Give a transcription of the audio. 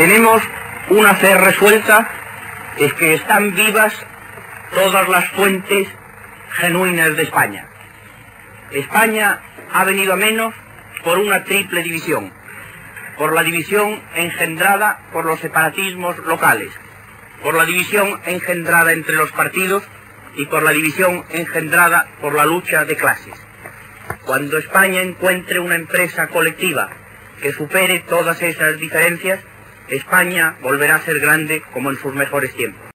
tenemos una fe resuelta, es que están vivas todas las fuentes genuinas de España. España ha venido a menos por una triple división: por la división engendrada por los separatismos locales, por la división engendrada entre los partidos y por la división engendrada por la lucha de clases. Cuando España encuentre una empresa colectiva que supere todas esas diferencias, España volverá a ser grande como en sus mejores tiempos.